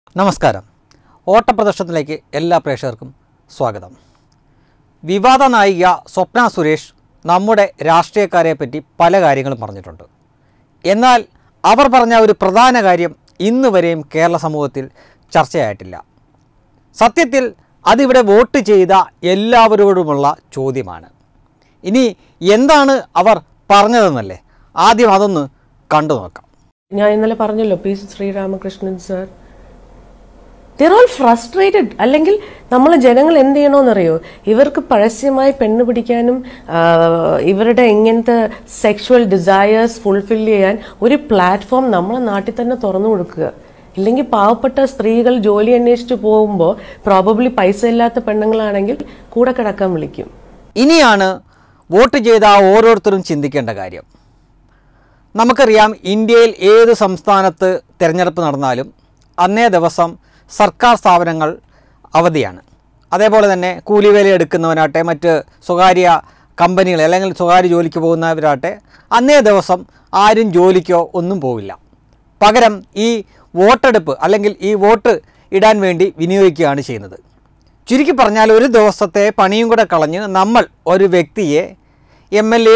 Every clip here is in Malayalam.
നമസ്കാരം. ഓട്ടപ്രദർശനത്തിലേക്ക് എല്ലാ പ്രേക്ഷകർക്കും സ്വാഗതം. വിവാദ നായിക സ്വപ്ന സുരേഷ് നമ്മുടെ രാഷ്ട്രീയക്കാരെ പറ്റി പല കാര്യങ്ങളും പറഞ്ഞിട്ടുണ്ട്. എന്നാൽ അവർ പറഞ്ഞ ഒരു പ്രധാന കാര്യം ഇന്ന് വരെയും കേരള സമൂഹത്തിൽ ചർച്ചയായിട്ടില്ല. സത്യത്തിൽ അതിവിടെ വോട്ട് ചെയ്ത എല്ലാവരോടുമുള്ള ചോദ്യമാണ്. ഇനി എന്താണ് അവർ പറഞ്ഞതെന്നല്ലേ, ആദ്യം അതൊന്ന് കണ്ടു നോക്കാം. ഞാൻ ഇന്നലെ പറഞ്ഞല്ലോ, P Sreeramakrishnan sir, they're all frustrated. അല്ലെങ്കിൽ നമ്മൾ ജനങ്ങൾ എന്ത് ചെയ്യണമെന്നറിയോ, ഇവർക്ക് പരസ്യമായി പെണ്ണ് പിടിക്കാനും ഇവരുടെ ഇങ്ങനത്തെ സെക്ഷുവൽ ഡിസയേഴ്സ് ഫുൾഫിൽ ചെയ്യാൻ ഒരു പ്ലാറ്റ്ഫോം നമ്മളെ നാട്ടിൽ തന്നെ തുറന്നു കൊടുക്കുക. ഇല്ലെങ്കിൽ പാവപ്പെട്ട സ്ത്രീകൾ ജോലി അന്വേഷിച്ച് പോകുമ്പോൾ പ്രോബബ്ലി പൈസ ഇല്ലാത്ത പെണ്ണുങ്ങളാണെങ്കിൽ കൂടെ കിടക്കാൻ വിളിക്കും. ഇനിയാണ് വോട്ട് ചെയ്ത ഓരോരുത്തരും ചിന്തിക്കേണ്ട കാര്യം. നമുക്കറിയാം, ഇന്ത്യയിൽ ഏത് സംസ്ഥാനത്ത് തിരഞ്ഞെടുപ്പ് നടന്നാലും അന്നേ ദിവസം സർക്കാർ സ്ഥാപനങ്ങൾ അവധിയാണ്. അതേപോലെ തന്നെ കൂലിവേല എടുക്കുന്നവനാട്ടെ, മറ്റ് സ്വകാര്യ കമ്പനികൾ അല്ലെങ്കിൽ സ്വകാര്യ ജോലിക്ക് പോകുന്നവരാട്ടെ, അന്നേ ദിവസം ആരും ജോലിക്കോ ഒന്നും പോവില്ല. പകരം ഈ വോട്ടെടുപ്പ് അല്ലെങ്കിൽ ഈ വോട്ട് ഇടാൻ വേണ്ടി വിനിയോഗിക്കുകയാണ് ചെയ്യുന്നത്. ചുരുക്കി പറഞ്ഞാൽ ഒരു ദിവസത്തെ പണിയും കൂടെ കളഞ്ഞ് നമ്മൾ ഒരു വ്യക്തിയെ MLA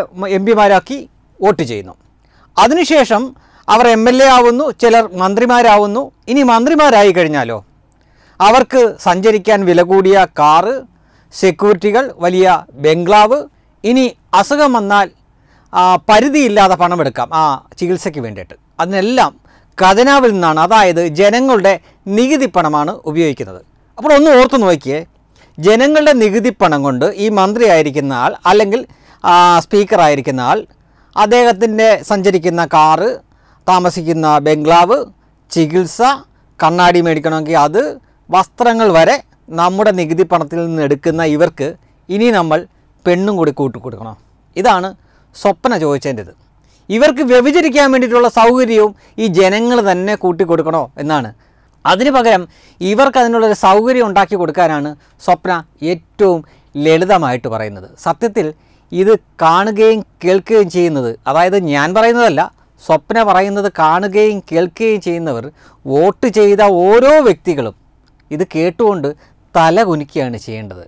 MP വോട്ട് ചെയ്യുന്നു. അതിനുശേഷം അവർ MLA ആവുന്നു, ചിലർ മന്ത്രിമാരാവുന്നു. ഇനി മന്ത്രിമാരായി കഴിഞ്ഞാലോ അവർക്ക് സഞ്ചരിക്കാൻ വില കൂടിയ കാറ്, സെക്യൂരിറ്റികൾ, വലിയ ബംഗ്ലാവ്. ഇനി അസുഖം വന്നാൽ പരിധിയില്ലാതെ പണമെടുക്കാം ആ ചികിത്സയ്ക്ക് വേണ്ടിയിട്ട്. അതിനെല്ലാം ഖജനാവിൽ നിന്നാണ്, അതായത് ജനങ്ങളുടെ നികുതി പണമാണ് ഉപയോഗിക്കുന്നത്. അപ്പോൾ ഒന്ന് ഓർത്തു നോക്കിയേ, ജനങ്ങളുടെ നികുതി പണം കൊണ്ട് ഈ മന്ത്രിയായിരിക്കുന്ന ആൾ അല്ലെങ്കിൽ സ്പീക്കറായിരിക്കുന്ന ആൾ, അദ്ദേഹത്തിൻ്റെ സഞ്ചരിക്കുന്ന കാറ്, താമസിക്കുന്ന ബംഗ്ലാവ്, ചികിത്സ, കണ്ണാടി മേടിക്കണമെങ്കിൽ അത്, വസ്ത്രങ്ങൾ വരെ നമ്മുടെ നികുതി പണത്തിൽ നിന്ന് എടുക്കുന്ന ഇവർക്ക് ഇനി നമ്മൾ പെണ്ണും കൂടി കൂട്ടിക്കൊടുക്കണം. ഇതാണ് സ്വപ്ന ചോദിച്ചതിൻ്റെത്. ഇവർക്ക് വ്യഭിചരിക്കാൻ വേണ്ടിയിട്ടുള്ള സൗകര്യവും ഈ ജനങ്ങൾ തന്നെ കൂട്ടിക്കൊടുക്കണോ എന്നാണ്. അതിന് പകരം ഇവർക്ക് അതിനുള്ളൊരു സൗകര്യം ഉണ്ടാക്കി കൊടുക്കാനാണ് സ്വപ്ന ഏറ്റവും ലളിതമായിട്ട് പറയുന്നത്. സത്യത്തിൽ ഇത് കാണുകയും കേൾക്കുകയും ചെയ്യുന്നത്, അതായത് ഞാൻ പറയുന്നതല്ല, സ്വപ്ന പറയുന്നത് കാണുകയും കേൾക്കുകയും ചെയ്യുന്നവർ, വോട്ട് ചെയ്ത ഓരോ വ്യക്തികളും ഇത് കേട്ടുകൊണ്ട് തല കുനിക്കുകയാണ് ചെയ്യേണ്ടത്.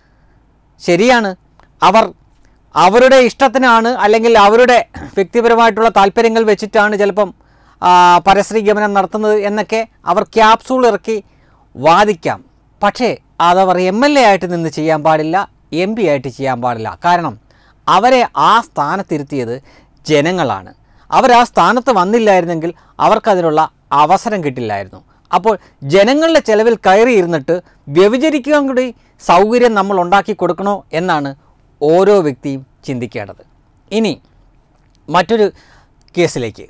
ശരിയാണ്, അവർ അവരുടെ ഇഷ്ടത്തിനാണ് അല്ലെങ്കിൽ അവരുടെ വ്യക്തിപരമായിട്ടുള്ള താല്പര്യങ്ങൾ വെച്ചിട്ടാണ് ചിലപ്പം പരസ്ത്രീ ഗമനം നടത്തുന്നത് എന്നൊക്കെ അവർ ക്യാപ്സൂൾ ഇറക്കി വാദിക്കാം. പക്ഷേ അതവർ MLA ആയിട്ട് നിന്ന് ചെയ്യാൻ പാടില്ല, MP ആയിട്ട് ചെയ്യാൻ പാടില്ല. കാരണം അവരെ ആ സ്ഥാനത്തിരുത്തിയത് ജനങ്ങളാണ്. അവർ ആ സ്ഥാനത്ത് വന്നില്ലായിരുന്നെങ്കിൽ അവർക്കതിനുള്ള അവസരം കിട്ടില്ലായിരുന്നു. അപ്പോൾ ജനങ്ങളുടെ ചെലവിൽ കയറിയിരുന്നിട്ട് വ്യഭിചരിക്കാൻ കൂടി സൗകര്യം നമ്മൾ ഉണ്ടാക്കി കൊടുക്കണോ എന്നാണ് ഓരോ വ്യക്തിയും ചിന്തിക്കേണ്ടത്. ഇനി മറ്റൊരു കേസിലേക്ക്.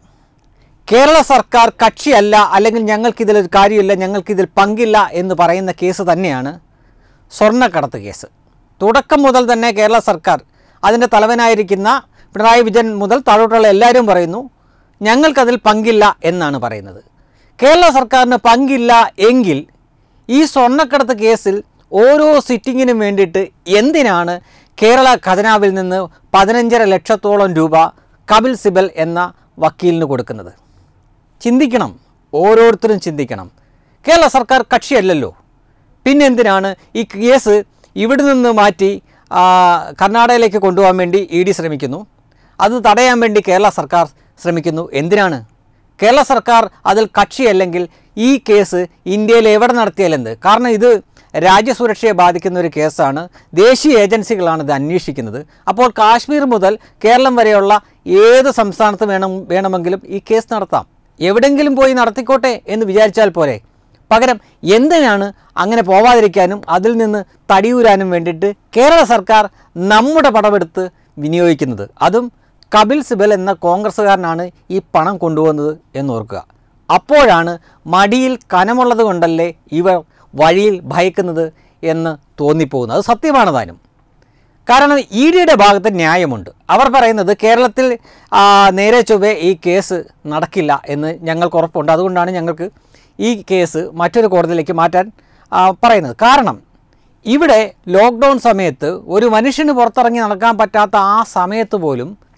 കേരള സർക്കാർ കക്ഷിയല്ല, അല്ലെങ്കിൽ ഞങ്ങൾക്കിതിലൊരു കാര്യമില്ല, ഞങ്ങൾക്കിതിൽ പങ്കില്ല എന്ന് പറയുന്ന കേസ് തന്നെയാണ് സ്വർണ്ണക്കടത്ത് കേസ്. തുടക്കം മുതൽ തന്നെ കേരള സർക്കാർ, അതിൻ്റെ തലവനായിരിക്കുന്ന പിണറായി വിജയൻ മുതൽ താഴോട്ടുള്ള എല്ലാവരും പറയുന്നു ഞങ്ങൾക്കതിൽ പങ്കില്ല എന്നാണ് പറയുന്നത്. കേരള സർക്കാരിന് പങ്കില്ല എങ്കിൽ ഈ സ്വർണ്ണക്കടത്ത് കേസിൽ ഓരോ സിറ്റിങ്ങിനും വേണ്ടിയിട്ട് എന്തിനാണ് കേരള ഖജനാവിൽ നിന്ന് 15.5 ലക്ഷത്തോളം രൂപ കപിൽ സിബൽ എന്ന വക്കീലിന് കൊടുക്കുന്നത്? ചിന്തിക്കണം, ഓരോരുത്തരും ചിന്തിക്കണം. കേരള സർക്കാർ കക്ഷിയല്ലല്ലോ, പിന്നെന്തിനാണ് ഈ കേസ് ഇവിടെ നിന്ന് മാറ്റി കർണാടകയിലേക്ക് കൊണ്ടുപോകാൻ വേണ്ടി ED ശ്രമിക്കുന്നു, അത് തടയാൻ വേണ്ടി കേരള സർക്കാർ ശ്രമിക്കുന്നു? എന്തിനാണ്? കേരള സർക്കാർ അതിൽ കക്ഷിയല്ലെങ്കിൽ ഈ കേസ് ഇന്ത്യയിൽ എവിടെ നടത്തിയാലെന്ത്? കാരണം ഇത് രാജ്യസുരക്ഷയെ ബാധിക്കുന്ന ഒരു കേസാണ്. ദേശീയ ഏജൻസികളാണ് ഇത് അന്വേഷിക്കുന്നത്. അപ്പോൾ കാശ്മീർ മുതൽ കേരളം വരെയുള്ള ഏത് സംസ്ഥാനത്ത് വേണമെങ്കിലും ഈ കേസ് നടത്താം. എവിടെയെങ്കിലും പോയി നടത്തിക്കോട്ടെ എന്ന് വിചാരിച്ചാൽ പോരെ. പകരം എന്തിനാണ് അങ്ങനെ പോവാതിരിക്കാനും അതിൽ നിന്ന് തടിയൂരാനും വേണ്ടിയിട്ട് കേരള സർക്കാർ നമ്മുടെ പണമെടുത്ത് വിനിയോഗിക്കുന്നത്? അതും കപിൽ സിബൽ എന്ന കോൺഗ്രസ്സുകാരനാണ് ഈ പണം കൊണ്ടുവന്നത് എന്നോർക്കുക. അപ്പോഴാണ് മടിയിൽ കനമുള്ളത് കൊണ്ടല്ലേ ഇവർ വഴിയിൽ ഭയക്കുന്നത് എന്ന് തോന്നിപ്പോകുന്നത്. അത് സത്യമാണ് താനും. കാരണം EDയുടെ ഭാഗത്ത് ന്യായമുണ്ട്. അവർ പറയുന്നത് കേരളത്തിൽ നേരെ ചൊവ്വേ ഈ കേസ് നടക്കില്ല എന്ന് ഞങ്ങൾക്ക് ഉറപ്പുണ്ട്, അതുകൊണ്ടാണ് ഞങ്ങൾക്ക് ഈ കേസ് മറ്റൊരു കോടതിയിലേക്ക് മാറ്റാൻ പറയുന്നത്. കാരണം ഇവിടെ ലോക്ക്ഡൗൺ സമയത്ത് ഒരു മനുഷ്യന് പുറത്തിറങ്ങി നടക്കാൻ പറ്റാത്ത ആ സമയത്ത് പോലും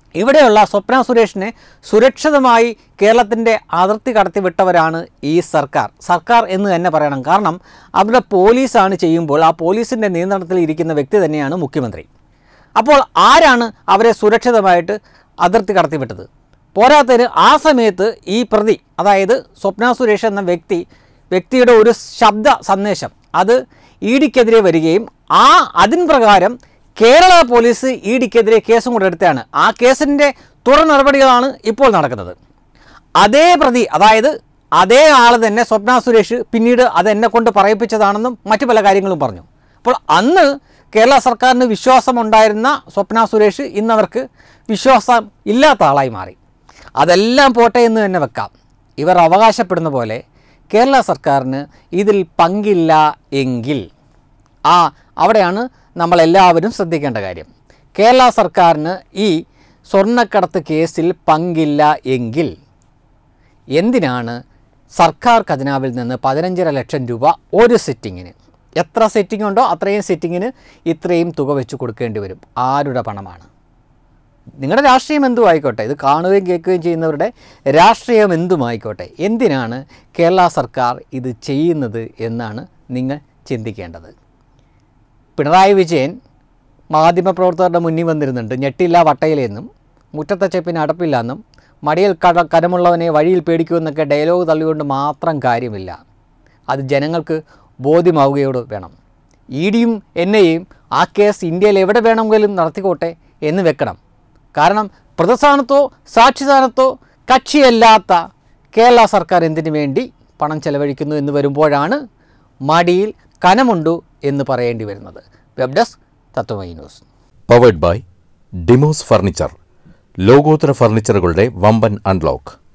ഇവിടെയുള്ള സ്വപ്ന സുരേഷിനെ സുരക്ഷിതമായി കേരളത്തിൻ്റെ അതിർത്തി കടത്തിവിട്ടവരാണ് ഈ സർക്കാർ എന്ന് തന്നെ പറയണം. കാരണം അവിടെ പോലീസാണ് ചെയ്യുമ്പോൾ ആ പോലീസിൻ്റെ നിയന്ത്രണത്തിൽ ഇരിക്കുന്ന വ്യക്തി തന്നെയാണ് മുഖ്യമന്ത്രി. അപ്പോൾ ആരാണ് അവരെ സുരക്ഷിതമായിട്ട് അതിർത്തി കടത്തിവിട്ടത്? പോരാത്തതിന് ആ സമയത്ത് ഈ പ്രതി, അതായത് സ്വപ്ന സുരേഷ് എന്ന വ്യക്തിയുടെ ഒരു ശബ്ദ സന്ദേശം അത് ഇഡിക്കെതിരെ വരികയും അതിൻ പ്രകാരം കേരള പോലീസ് ഇഡിക്കെതിരെ കേസും കൂടെ എടുത്താണ്. ആ കേസിൻ്റെ തുടർ നടപടികളാണ് ഇപ്പോൾ നടക്കുന്നത്. അതേ പ്രതി, അതായത് അതേ ആൾ തന്നെ സ്വപ്ന സുരേഷ് പിന്നീട് അതെന്നെ കൊണ്ട് പറയിപ്പിച്ചതാണെന്നും മറ്റു പല കാര്യങ്ങളും പറഞ്ഞു. അപ്പോൾ അന്ന് കേരള സർക്കാരിന് വിശ്വാസമുണ്ടായിരുന്ന സ്വപ്ന സുരേഷ് ഇന്നവർക്ക് വിശ്വാസം ഇല്ലാത്ത ആളായി മാറി. അതെല്ലാം പോട്ടെ എന്ന് തന്നെ വെക്കാം. ഇവർ അവകാശപ്പെടുന്ന പോലെ കേരള സർക്കാരിന് ഇതിൽ പങ്കില്ല എങ്കിൽ അവിടെയാണ് നമ്മളെല്ലാവരും ശ്രദ്ധിക്കേണ്ട കാര്യം. കേരള സർക്കാരിന് ഈ സ്വർണ്ണക്കടത്ത് കേസിൽ പങ്കില്ല എങ്കിൽ എന്തിനാണ് സർക്കാർ ഖജനാവിൽ നിന്ന് 15.5 ലക്ഷം രൂപ ഒരു സിറ്റിങ്ങിന്, എത്ര സിറ്റിംഗ് ഉണ്ടോ അത്രയും സിറ്റിങ്ങിന് ഇത്രയും തുക വെച്ച് കൊടുക്കേണ്ടി വരും? ആരുടെ പണമാണ്? നിങ്ങളുടെ രാഷ്ട്രീയം എന്തും ആയിക്കോട്ടെ, ഇത് കാണുകയും കേൾക്കുകയും ചെയ്യുന്നവരുടെ രാഷ്ട്രീയം എന്തുമായിക്കോട്ടെ, എന്തിനാണ് കേരള സർക്കാർ ഇത് ചെയ്യുന്നത് എന്നാണ് നിങ്ങൾ ചിന്തിക്കേണ്ടത്. പിണറായി വിജയൻ മാധ്യമപ്രവർത്തകരുടെ മുന്നിൽ വന്നിരുന്നുണ്ട്, ഞെട്ടില്ല വട്ടയിലെന്നും മുറ്റത്തെ ചെപ്പിന് അടപ്പില്ല എന്നും മടിയിൽ കരമുള്ളവനെ വഴിയിൽ പേടിക്കുമെന്നൊക്കെ ഡയലോഗ് തള്ളിക്കൊണ്ട് മാത്രം കാര്യമില്ല. അത് ജനങ്ങൾക്ക് ബോധ്യമാവുകയോട് വേണം. ഇഡിയും എൻഐയും ആ കേസ് ഇന്ത്യയിൽ എവിടെ വേണമെങ്കിലും നടത്തിക്കോട്ടെ എന്ന് വെക്കണം. കാരണം പ്രതിസ്ഥാനത്തോ സാക്ഷിസ്ഥാനത്തോ കക്ഷിയല്ലാത്ത കേരള സർക്കാർ എന്തിനു വേണ്ടി പണം ചെലവഴിക്കുന്നു എന്ന് വരുമ്പോഴാണ് മടിയിൽ കനമുണ്ടു എന്ന് പറയേണ്ടി വരുന്നത്. Web desk Tatwamayi news. Powered by Demos furniture. ലോകോത്തര ഫർണിച്ചറുകളുടെ വമ്പൻ അൺലോക്ക്.